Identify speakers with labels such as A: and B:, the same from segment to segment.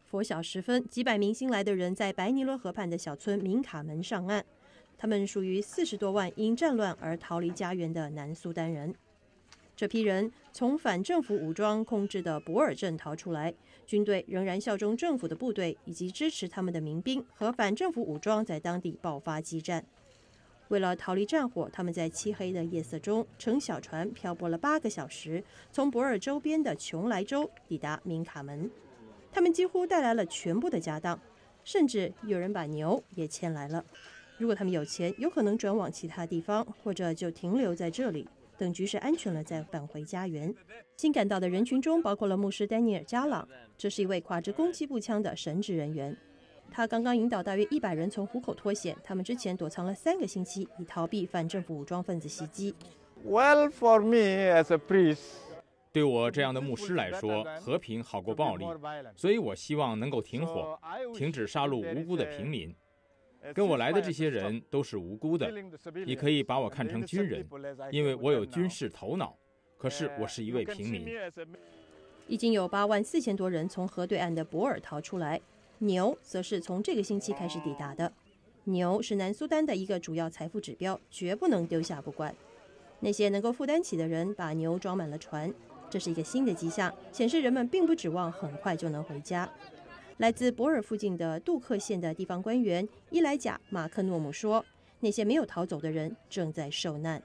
A: 拂晓时分，几百名新来的人在白尼罗河畔的小村明卡门上岸。他们属于40多万因战乱而逃离家园的南苏丹人。这批人从反政府武装控制的博尔镇逃出来，军队仍然效忠政府的部队以及支持他们的民兵和反政府武装在当地爆发激战。为了逃离战火，他们在漆黑的夜色中乘小船漂泊了8个小时，从博尔周边的琼莱州抵达明卡门。他们几乎带来了全部的家当，甚至有人把牛也牵来了。如果他们有钱，有可能转往其他地方，或者就停留在这里，等局势安全了再返回家园。新赶到的人群中包括了牧师丹尼尔·加朗，这是一位挎着攻击步枪的神职人员。他刚刚引导大约100人从虎口脱险，他们之前躲藏了3个星期，以逃避反政府武装分子袭击。
B: Well, for me as a priest,
C: 对我这样的牧师来说，和平好过暴力，所以我希望能够停火，停止杀戮无辜的平民。跟我来的这些人都是无辜的，你可以把我看成军人，因为我有军事头脑，可是我是一位平民。
A: 已经有8万4千多人从河对岸的博尔逃出来，牛则是从这个星期开始抵达的。牛是南苏丹的一个主要财富指标，绝不能丢下不管。那些能够负担起的人把牛装满了船，这是一个新的迹象，显示人们并不指望很快就能回家。来自博尔附近的杜克县的地方官员伊莱贾·马克诺姆说，那些没有逃走的人正在受难。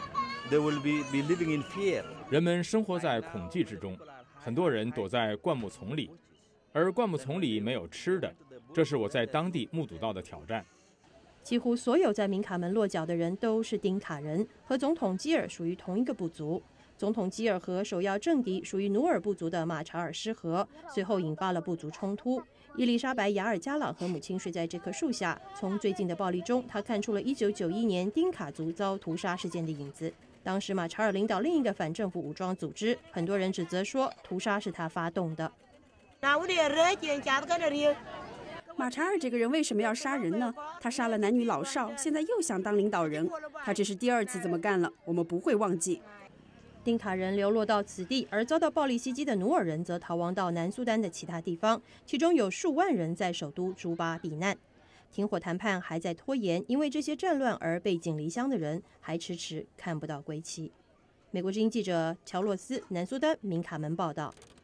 C: 人们生活在恐惧之中，很多人躲在灌木丛里，而灌木丛里没有吃的，这是我在当地目睹到的挑战。
A: 几乎所有在明卡门落脚的人都是丁卡人，和总统基尔属于同一个部族。总统基尔和首要政敌属于努尔部族的马查尔失和，随后引发了部族冲突。伊丽莎白·雅尔加朗和母亲睡在这棵树下。从最近的暴力中，他看出了1991年丁卡族遭屠杀事件的影子。当时马查尔领导另一个反政府武装组织，很多人指责说屠杀是他发动的。
D: 马查尔这个人为什么要杀人呢？他杀了男女老少，现在又想当领导人。他这是第2次这么干了，我们不会忘记。
A: 丁卡人流落到此地，而遭到暴力袭击的努尔人则逃亡到南苏丹的其他地方，其中有数万人在首都朱巴避难。停火谈判还在拖延，因为这些战乱而背井离乡的人还迟迟看不到归期。美国之音记者乔洛斯，南苏丹明卡门报道。